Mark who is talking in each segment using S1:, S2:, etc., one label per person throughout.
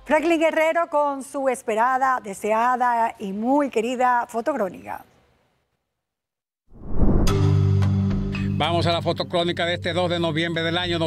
S1: Franklin Guerrero con su esperada, deseada y muy querida fotocrónica.
S2: Vamos a la fotocrónica de este 2 de noviembre del año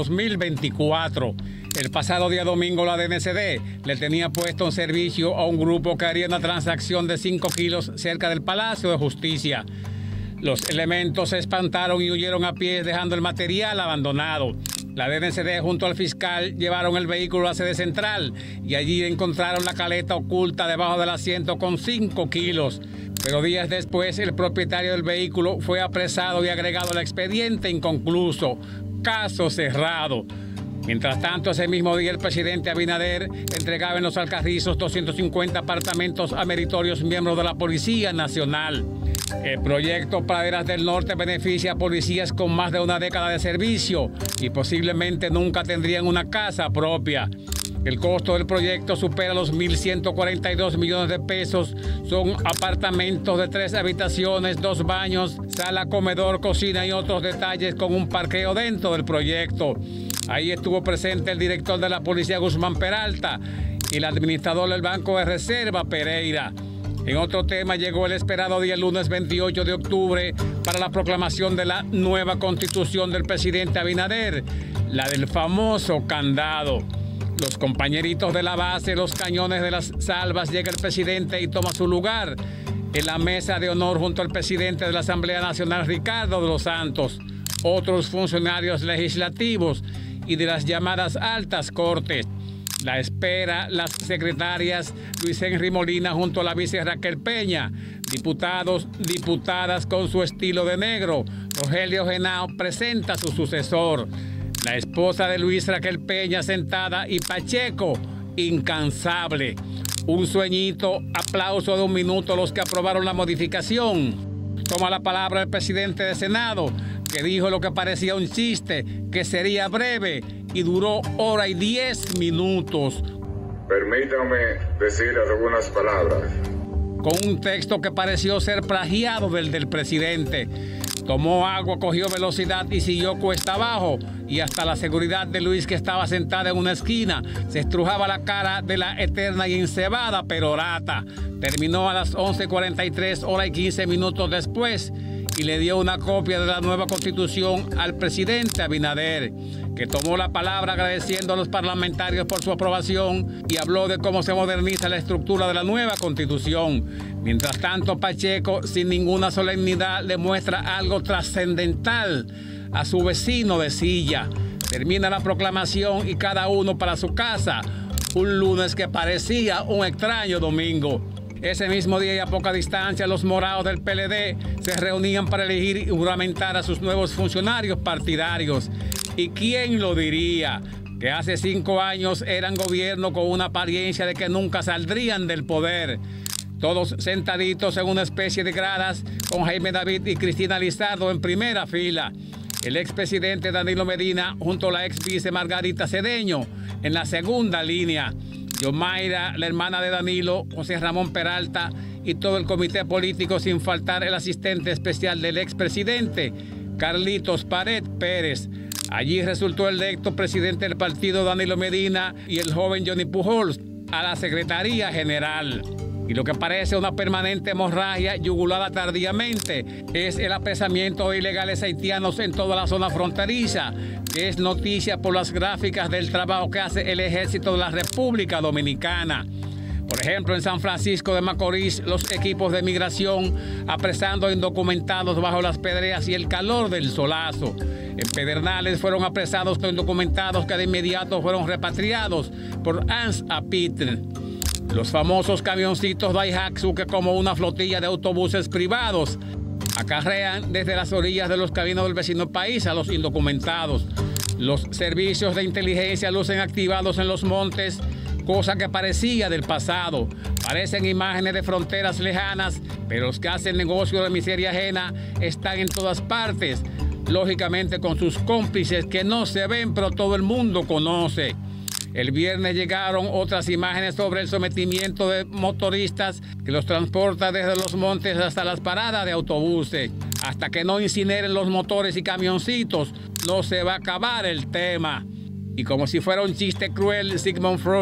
S2: 2024. El pasado día domingo la DNCD le tenía puesto en servicio a un grupo que haría una transacción de 5 kilos cerca del Palacio de Justicia. Los elementos se espantaron y huyeron a pie dejando el material abandonado. La DNCD junto al fiscal llevaron el vehículo a la sede central y allí encontraron la caleta oculta debajo del asiento con 5 kilos. Pero días después el propietario del vehículo fue apresado y agregado al expediente inconcluso. Caso cerrado. Mientras tanto, ese mismo día el presidente Abinader entregaba en Los Alcarrizos 250 apartamentos a meritorios miembros de la Policía Nacional. El proyecto Praderas del Norte beneficia a policías con más de una década de servicio y posiblemente nunca tendrían una casa propia. El costo del proyecto supera los 1.142 millones de pesos. Son apartamentos de 3 habitaciones, 2 baños, sala, comedor, cocina y otros detalles con un parqueo dentro del proyecto. Ahí estuvo presente el director de la Policía, Guzmán Peralta, y el administrador del Banco de Reserva, Pereira. En otro tema, llegó el esperado día lunes 28 de octubre para la proclamación de la nueva constitución del presidente Abinader, la del famoso candado. Los compañeritos de la base, los cañones de las salvas, llega el presidente y toma su lugar en la mesa de honor junto al presidente de la Asamblea Nacional, Ricardo de los Santos, otros funcionarios legislativos y de las llamadas altas cortes. La espera las secretarias Luis Henry Molina junto a la vice Raquel Peña, diputados, diputadas con su estilo de negro. Rogelio Genao presenta a su sucesor. La esposa de Luis, Raquel Peña, sentada, y Pacheco, incansable. Un sueñito, aplauso de 1 minuto los que aprobaron la modificación. Toma la palabra el presidente del Senado, que dijo lo que parecía un chiste, que sería breve, y duró 1 hora y 10 minutos.
S3: Permítanme decir algunas palabras.
S2: Con un texto que pareció ser plagiado del presidente. Tomó agua, cogió velocidad y siguió cuesta abajo. Y hasta la seguridad de Luis, que estaba sentada en una esquina, se estrujaba la cara de la eterna y encebada perorata. Terminó a las 11:43, 1 hora y 15 minutos después, y le dio una copia de la nueva constitución al presidente Abinader, que tomó la palabra agradeciendo a los parlamentarios por su aprobación y habló de cómo se moderniza la estructura de la nueva constitución. Mientras tanto, Pacheco, sin ninguna solemnidad, le muestra algo trascendental a su vecino de silla. Termina la proclamación y cada uno para su casa. Un lunes que parecía un extraño domingo. Ese mismo día y a poca distancia, los morados del PLD se reunían para elegir y juramentar a sus nuevos funcionarios partidarios. ¿Y quién lo diría? Que hace 5 años eran gobierno con una apariencia de que nunca saldrían del poder. Todos sentaditos en una especie de gradas, con Jaime David y Cristina Lizardo en primera fila. El expresidente Danilo Medina junto a la ex vice Margarita Cedeño en la segunda línea. Yomaira, la hermana de Danilo, José Ramón Peralta y todo el comité político, sin faltar el asistente especial del expresidente, Carlitos Pared Pérez. Allí resultó electo presidente del partido Danilo Medina y el joven Johnny Pujols a la Secretaría General. Y lo que parece una permanente hemorragia yugulada tardíamente es el apresamiento de ilegales haitianos en toda la zona fronteriza, que es noticia por las gráficas del trabajo que hace el Ejército de la República Dominicana. Por ejemplo, en San Francisco de Macorís, los equipos de migración apresando indocumentados bajo las pedreas y el calor del solazo. En Pedernales fueron apresados los indocumentados que de inmediato fueron repatriados por ANS a Pitre. Los famosos camioncitos Daihatsu, que como una flotilla de autobuses privados acarrean desde las orillas de los caminos del vecino país a los indocumentados. Los servicios de inteligencia lucen activados en los montes, cosa que parecía del pasado. Parecen imágenes de fronteras lejanas, pero los que hacen negocio de miseria ajena están en todas partes, lógicamente con sus cómplices que no se ven, pero todo el mundo conoce. El viernes llegaron otras imágenes sobre el sometimiento de motoristas que los transporta desde los montes hasta las paradas de autobuses. Hasta que no incineren los motores y camioncitos, no se va a acabar el tema. Y como si fuera un chiste cruel, Sigmund Freud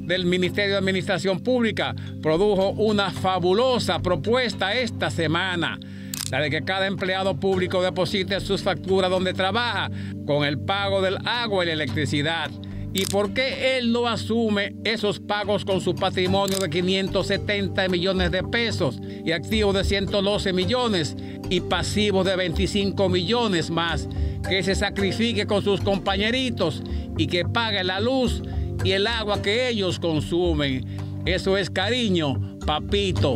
S2: del Ministerio de Administración Pública produjo una fabulosa propuesta esta semana, la de que cada empleado público deposite sus facturas donde trabaja con el pago del agua y la electricidad. ¿Y por qué él no asume esos pagos con su patrimonio de 570 millones de pesos y activos de 112 millones y pasivos de 25 millones más? Que se sacrifique con sus compañeritos y que pague la luz y el agua que ellos consumen. Eso es cariño, papito.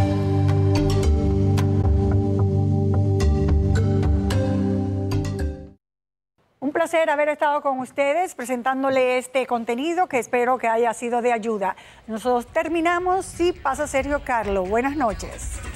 S1: Un placer haber estado con ustedes presentándole este contenido que espero que haya sido de ayuda. Nosotros terminamos. Sí, pasa Sergio Carlo. Buenas noches.